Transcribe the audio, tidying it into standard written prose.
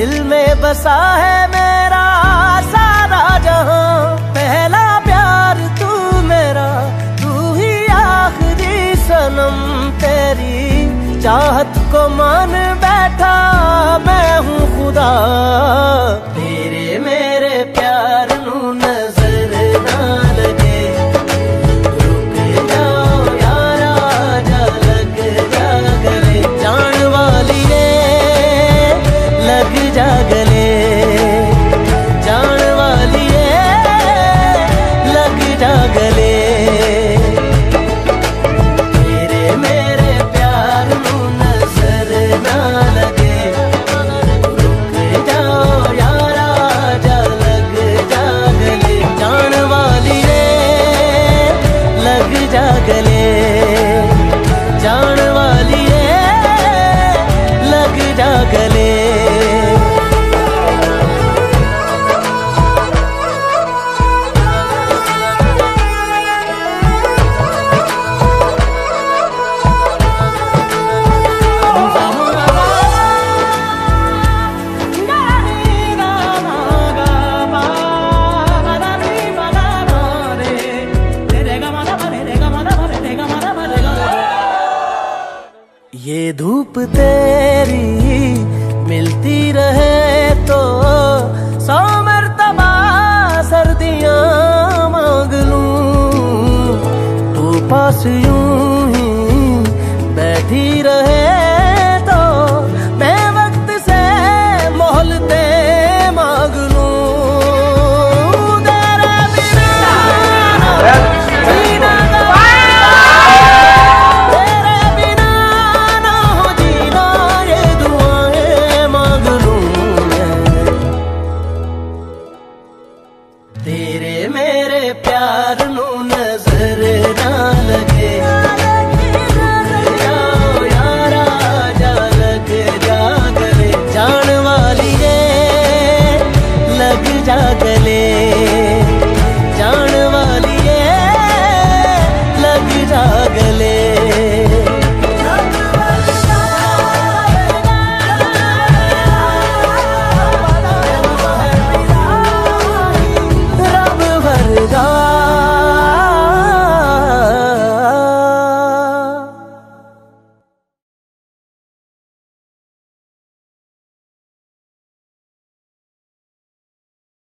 दिल में बसा है मेरा सारा जहां, पहला प्यार तू मेरा, तू ही आखिरी सनम। तेरी चाहत को मान बैठा मैं हूँ खुदा, तेरे मेरे प्यार नू नजर ना लगे। रुक जाओ यारा जा लग जा गले, जान वाली ने लग जा गले, जान वाली ने लग जा गले। गले जान वाली लग जा गले। ये धूप तेरी मिलती रहे तो 100 मर्तबा सर्दियाँ मांग लूं, तू पास यूं ही बैठी